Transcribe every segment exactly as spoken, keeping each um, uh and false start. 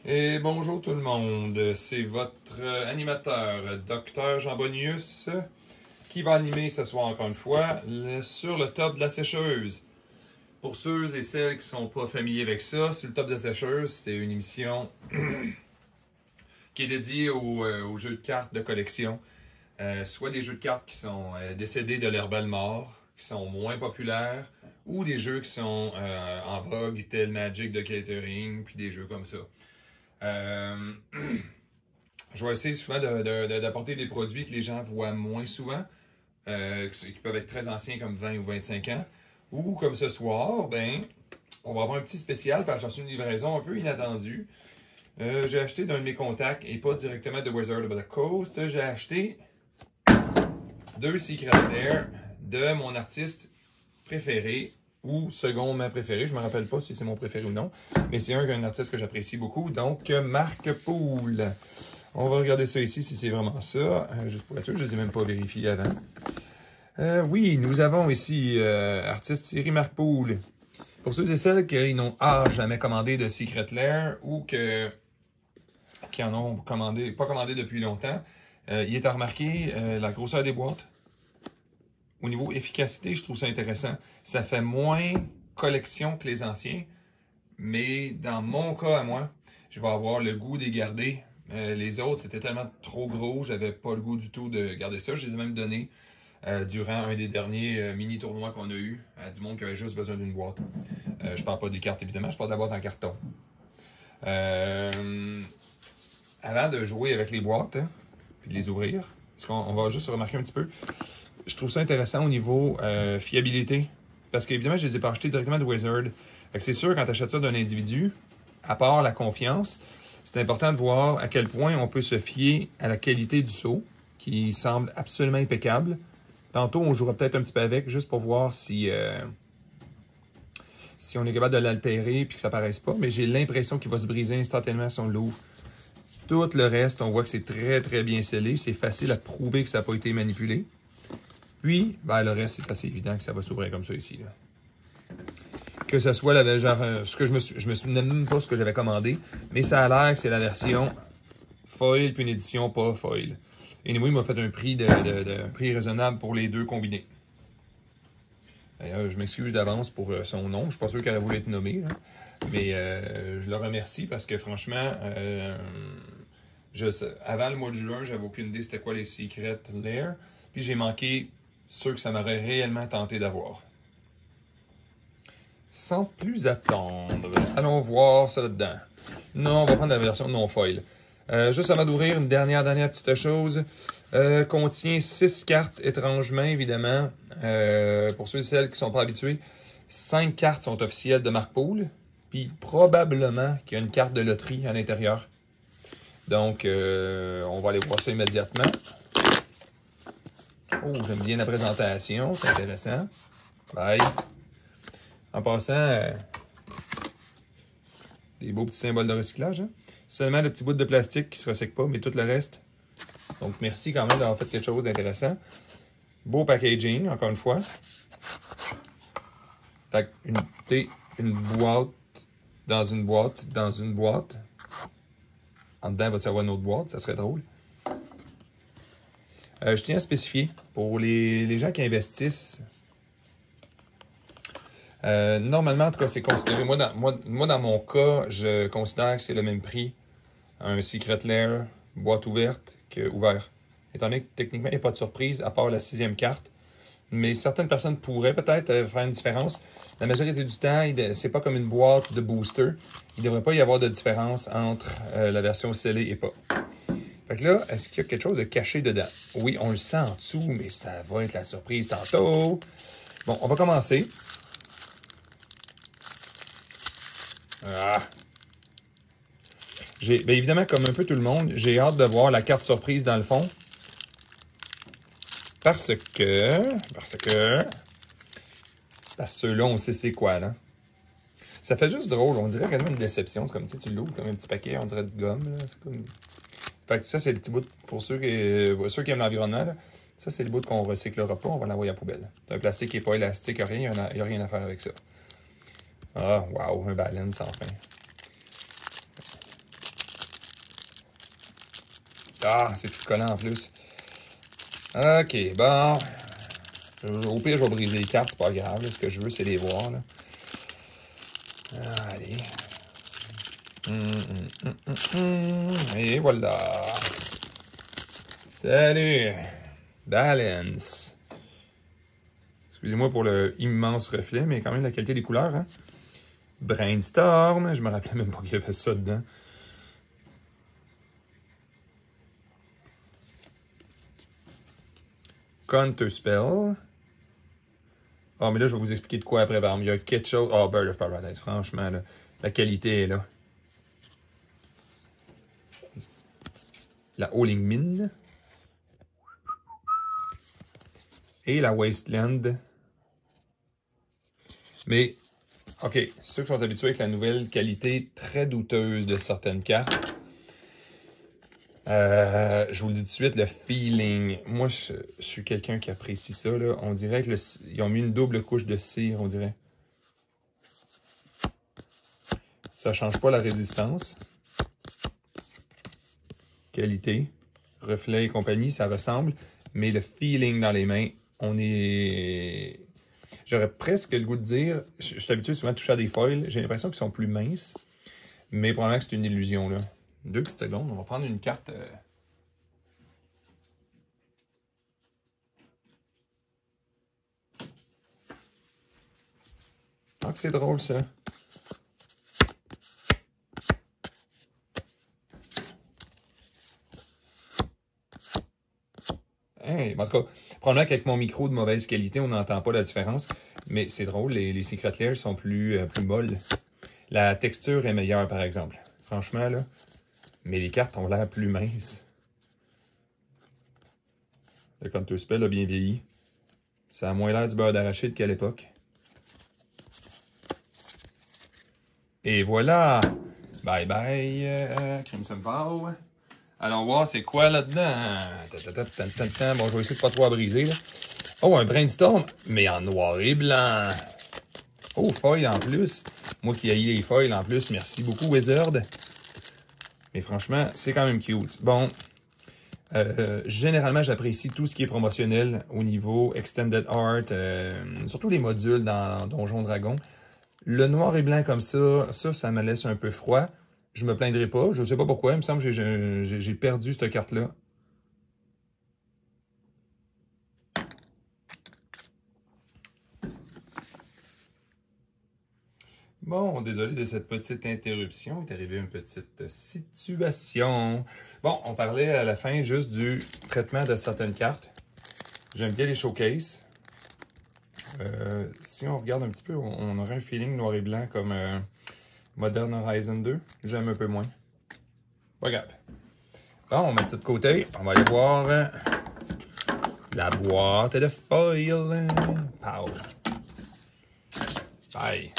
Et bonjour tout le monde, c'est votre animateur, Docteur Jean Bonius, qui va animer ce soir encore une fois le, sur le top de la sécheuse. Pour ceux et celles qui ne sont pas familiers avec ça, sur le top de la sécheuse, c'est une émission qui est dédiée aux, euh, aux jeux de cartes de collection. Euh, soit des jeux de cartes qui sont euh, décédés de l'herbal mort, qui sont moins populaires, ou des jeux qui sont euh, en vogue, tel Magic de Gathering, puis des jeux comme ça. Euh, je vais essayer souvent de, de, de, d'apporter des produits que les gens voient moins souvent, euh, qui peuvent être très anciens comme vingt ou vingt-cinq ans. Ou comme ce soir, ben, on va avoir un petit spécial parce que j'en suis une livraison un peu inattendue. Euh, j'ai acheté d'un de mes contacts et pas directement de Wizard of the Coast. J'ai acheté deux Secret Lair de mon artiste préféré ou second ma préféré. Je me rappelle pas si c'est mon préféré ou non, mais c'est un, un artiste que j'apprécie beaucoup, donc Marc Poul. On va regarder ça ici si c'est vraiment ça, euh, juste pour être sûr, je ne les ai même pas vérifiés avant. Euh, oui, nous avons ici euh, artiste Thierry Marc Poul. Pour ceux et celles qui n'ont ah, jamais commandé de Secret Lair ou que, qui en ont commandé, pas commandé depuis longtemps, euh, il est à remarquer euh, la grosseur des boîtes. Au niveau efficacité, je trouve ça intéressant. Ça fait moins collection que les anciens, mais dans mon cas à moi, je vais avoir le goût de les garder. Euh, les autres, c'était tellement trop gros, j'avais pas le goût du tout de garder ça. Je les ai même donnés euh, durant un des derniers euh, mini-tournois qu'on a eu à du monde qui avait juste besoin d'une boîte. Euh, je parle pas des cartes, évidemment, je parle de la boîte en carton. Euh, avant de jouer avec les boîtes, hein, puis de les ouvrir, parce qu'on on va juste remarquer un petit peu, je trouve ça intéressant au niveau euh, fiabilité. Parce qu'évidemment, je ne les ai pas achetés directement de Wizard. Fait que c'est sûr, quand tu achètes ça d'un individu, à part la confiance, c'est important de voir à quel point on peut se fier à la qualité du seau, qui semble absolument impeccable. Tantôt, on jouera peut-être un petit peu avec, juste pour voir si, euh, si on est capable de l'altérer et que ça ne paraisse pas. Mais j'ai l'impression qu'il va se briser instantanément si on l'ouvre. Tout le reste, on voit que c'est très, très bien scellé. C'est facile à prouver que ça n'a pas été manipulé. Puis, ben, le reste, c'est assez évident que ça va s'ouvrir comme ça ici. Là. Que ce soit la genre, ce que je me suis, je me souvenais même pas ce que j'avais commandé, mais ça a l'air que c'est la version foil puis une édition pas foil. Et anyway, il m'a fait un prix, de, de, de, un prix raisonnable pour les deux combinés. D'ailleurs, je m'excuse d'avance pour son nom. Je suis pas sûr qu'elle a voulu être nommée, hein, mais euh, je le remercie parce que franchement, euh, je, avant le mois de juin, j'avais aucune idée c'était quoi les Secret Lair. Puis j'ai manqué ceux que ça m'aurait réellement tenté d'avoir. Sans plus attendre, allons voir ça là-dedans. Non, on va prendre la version non foil. Euh, juste avant d'ouvrir, une dernière, dernière petite chose. Euh, contient six cartes, étrangement, évidemment. Euh, pour ceux et celles qui ne sont pas habitués, cinq cartes sont officielles de Marc Poul. Puis probablement qu'il y a une carte de loterie à l'intérieur. Donc, euh, on va aller voir ça immédiatement. Oh, j'aime bien la présentation, c'est intéressant. Bye. En passant, euh, des beaux petits symboles de recyclage. Hein? Seulement le petit bout de plastique qui ne se ressèque pas, mais tout le reste. Donc, merci quand même d'avoir fait quelque chose d'intéressant. Beau packaging, encore une fois. Une, une boîte dans une boîte dans une boîte. En dedans, va-t-il y avoir une autre boîte? Ça serait drôle. Euh, je tiens à spécifier, pour les, les gens qui investissent, euh, normalement, en tout cas, c'est considéré, moi dans, moi, moi, dans mon cas, je considère que c'est le même prix, un Secret Lair, boîte ouverte, que ouvert. Étant donné que techniquement, il n'y a pas de surprise, à part la sixième carte. Mais certaines personnes pourraient peut-être euh, faire une différence. La majorité du temps, c'est pas comme une boîte de booster. Il ne devrait pas y avoir de différence entre euh, la version scellée et pas. Fait que là, est-ce qu'il y a quelque chose de caché dedans? Oui, on le sent en dessous, mais ça va être la surprise tantôt. Bon, on va commencer. Ah. J'ai, bien évidemment, comme un peu tout le monde, j'ai hâte de voir la carte surprise dans le fond. Parce que... Parce que... Parce que ceux-là, on sait c'est quoi, là. Ça fait juste drôle. On dirait quasiment une déception. C'est comme, tu sais, tu l'ouvres comme un petit paquet, on dirait de gomme, là. C'est comme... Fait que ça, c'est le petit bout, pour ceux qui, euh, ceux qui aiment l'environnement, là. Ça, c'est le bout qu'on ne recyclera pas, on va l'envoyer à la poubelle. C'est un plastique qui n'est pas élastique, il n'y a, a rien à faire avec ça. Ah, wow, un balance, enfin. Ah, c'est tout collant en plus. OK, bon. Au pire, je vais briser les cartes, c'est pas grave. Là. Ce que je veux, c'est les voir. Là. Allez. Hum, hum, hum, hum, hum. Et voilà. Salut. Balance. Excusez-moi pour le immense reflet, mais quand même la qualité des couleurs. Hein? Brainstorm. Je me rappelais même pas qu'il y avait ça dedans. Counterspell. Ah, oh, mais là, je vais vous expliquer de quoi après. Il y a quelque chose. Oh, Bird of Paradise. Franchement, là, la qualité est là. La Howling Mine. Et la Wasteland. Mais, OK, ceux qui sont habitués avec la nouvelle qualité très douteuse de certaines cartes, euh, je vous le dis tout de suite, le feeling. Moi, je, je suis quelqu'un qui apprécie ça. Là. On dirait qu'ils ont mis une double couche de cire, on dirait. Ça ne change pas la résistance. Qualité, reflet et compagnie, ça ressemble. Mais le feeling dans les mains, on est... J'aurais presque le goût de dire... Je, je suis habitué souvent à toucher à des foils. J'ai l'impression qu'ils sont plus minces. Mais probablement que c'est une illusion, là. Deux petites secondes. On va prendre une carte... Euh... Ah, que c'est drôle, ça. Hey, en tout cas, probablement qu'avec mon micro de mauvaise qualité, on n'entend pas la différence. Mais c'est drôle, les, les Secret Layers sont plus, euh, plus molles. La texture est meilleure, par exemple. Franchement, là. Mais les cartes ont l'air plus minces. Le Counterspell a bien vieilli. Ça a moins l'air du beurre d'arachide qu'à l'époque. Et voilà! Bye bye, euh, Crimson Vow. Allons voir c'est quoi là-dedans. Bon, je vais essayer de pas trop à briser. Là. Oh, un brainstorm, mais en noir et blanc. Oh, foil en plus. Moi qui haïs les foils en plus, merci beaucoup, Wizard. Mais franchement, c'est quand même cute. Bon, euh, généralement, j'apprécie tout ce qui est promotionnel au niveau Extended Art, euh, surtout les modules dans Donjon Dragon. Le noir et blanc comme ça, ça, ça me laisse un peu froid. Je me plaindrai pas. Je sais pas pourquoi. Il me semble que j'ai perdu cette carte-là. Bon, désolé de cette petite interruption. Il est arrivé une petite situation. Bon, on parlait à la fin juste du traitement de certaines cartes. J'aime bien les showcases. Euh, si on regarde un petit peu, on, on aurait un feeling noir et blanc comme euh, Modern Horizon deux. J'aime un peu moins. Pas grave. Bon, on met ça de côté. On va aller voir euh, la boîte de foil. Pow. Bye.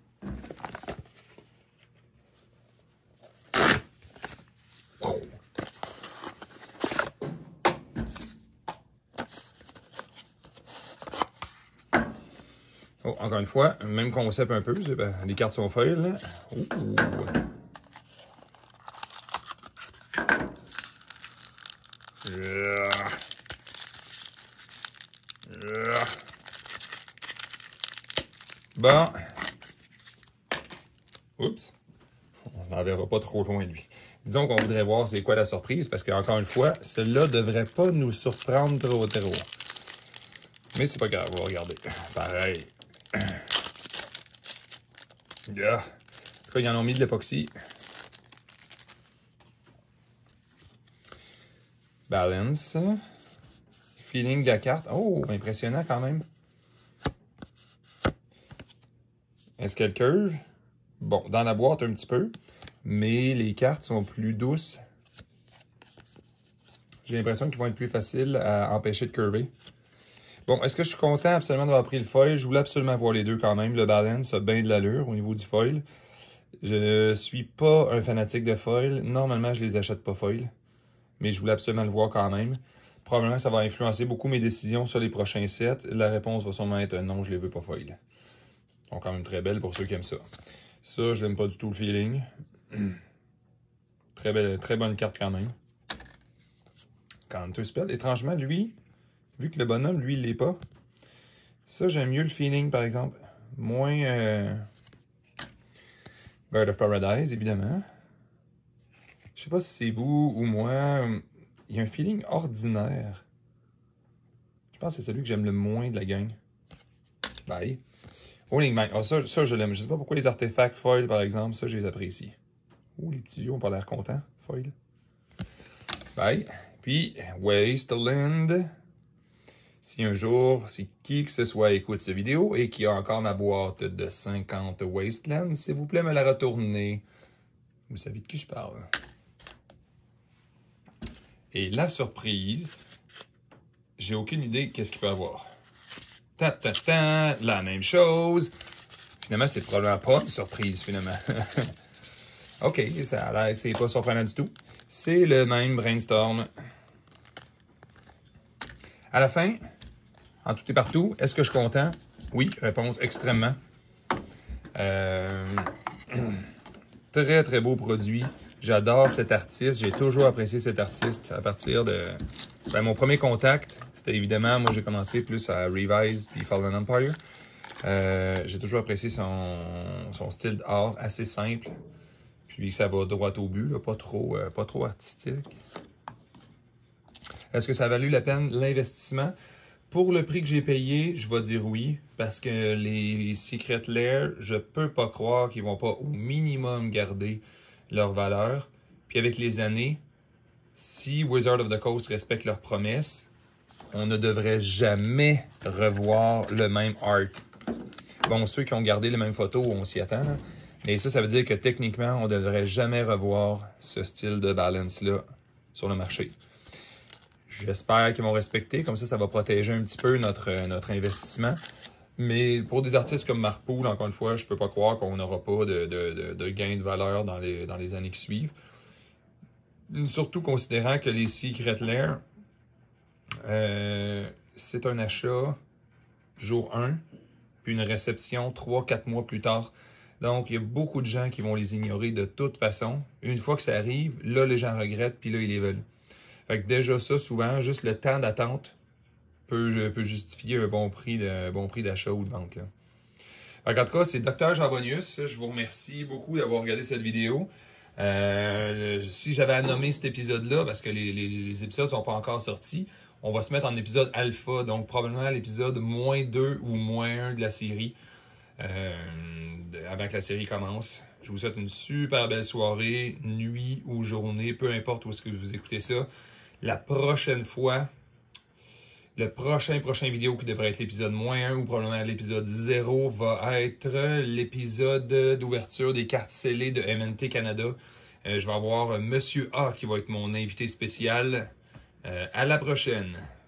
Oh, encore une fois, même concept un peu. Ben, les cartes sont foil. Là. Ouh. Yeah. Yeah. Bon. Oups. On n'en verra pas trop loin, lui. Disons qu'on voudrait voir c'est quoi la surprise, parce qu'encore une fois, cela ne devrait pas nous surprendre trop trop. Mais c'est pas grave, on va regarder. Pareil. Yeah. En tout cas, ils en ont mis de l'époxy. Balance. Feeling de la carte. Oh, impressionnant quand même. Est-ce qu'elle curve? Bon, dans la boîte un petit peu. Mais les cartes sont plus douces. J'ai l'impression qu'ils vont être plus faciles à empêcher de curver. Bon, est-ce que je suis content absolument d'avoir pris le foil? Je voulais absolument voir les deux quand même. Le Balance a bien de l'allure au niveau du foil. Je suis pas un fanatique de foil. Normalement, je les achète pas foil. Mais je voulais absolument le voir quand même. Probablement que ça va influencer beaucoup mes décisions sur les prochains sets. La réponse va sûrement être non, je les veux pas foil. Ils sont quand même très belles pour ceux qui aiment ça. Ça, je l'aime pas du tout le feeling. Très belle, très bonne carte quand même. Counterspell. Étrangement, lui, vu que le bonhomme, lui, il l'est pas, ça, j'aime mieux le feeling, par exemple. Moins euh, Bird of Paradise, évidemment. Je sais pas si c'est vous ou moi. Il y a un feeling ordinaire. Je pense que c'est celui que j'aime le moins de la gang. Bye. Owling Mind. Oh, ça, ça, je l'aime. Je sais pas pourquoi les artefacts foil, par exemple, ça, je les apprécie. Oh, les petits yeux ont pas l'air contents. Foil. Bye. Puis, Wasteland. Si un jour, si qui que ce soit écoute cette vidéo et qui a encore ma boîte de cinquante Wasteland, s'il vous plaît, me la retournez. Vous savez de qui je parle. Et la surprise, j'ai aucune idée qu'est-ce qu'il peut avoir. Ta ta ta, la même chose. Finalement, c'est probablement pas une surprise, finalement. OK, ça a l'air que c'est pas surprenant du tout. C'est le même Brainstorm. À la fin, en tout et partout, est-ce que je suis content? Oui, réponse extrêmement. Euh... Très, très beau produit. J'adore cet artiste. J'ai toujours apprécié cet artiste à partir de... Ben, mon premier contact, c'était évidemment, moi j'ai commencé plus à Revise puis Fallen Empire. Euh, j'ai toujours apprécié son, son style d'art assez simple. Puis ça va droit au but, là, pas trop, euh, pas trop artistique. Est-ce que ça a valu la peine l'investissement? Pour le prix que j'ai payé, je vais dire oui. Parce que les Secret Lair, je peux pas croire qu'ils vont pas au minimum garder leur valeur. Puis avec les années, si Wizard of the Coast respecte leurs promesses, on ne devrait jamais revoir le même art. Bon, ceux qui ont gardé les mêmes photos, on s'y attend. Là. Mais ça, ça veut dire que techniquement, on ne devrait jamais revoir ce style de balance-là sur le marché. J'espère qu'ils vont respecter, comme ça, ça va protéger un petit peu notre, notre investissement. Mais pour des artistes comme Mark Poole, encore une fois, je peux pas croire qu'on n'aura pas de, de, de, de gain de valeur dans les, dans les années qui suivent. Surtout considérant que les Secret Lair, euh, c'est un achat jour un, puis une réception trois à quatre mois plus tard. Donc, il y a beaucoup de gens qui vont les ignorer de toute façon. Une fois que ça arrive, là, les gens regrettent, puis là, ils les veulent. Fait que déjà ça, souvent, juste le temps d'attente peut, peut justifier un bon prix de, bon prix d'achat ou de vente. Là. Fait en tout cas, c'est Docteur Jambonius. Je vous remercie beaucoup d'avoir regardé cette vidéo. Euh, si j'avais à nommer cet épisode-là, parce que les, les, les épisodes sont pas encore sortis, on va se mettre en épisode alpha, donc probablement l'épisode moins deux ou moins un de la série, euh, avant que la série commence. Je vous souhaite une super belle soirée, nuit ou journée, peu importe où est-ce que vous écoutez ça. La prochaine fois, le prochain prochain vidéo qui devrait être l'épisode moins un ou probablement l'épisode zéro va être l'épisode d'ouverture des cartes scellées de M N T Canada. Euh, je vais avoir Monsieur A qui va être mon invité spécial. Euh, à la prochaine!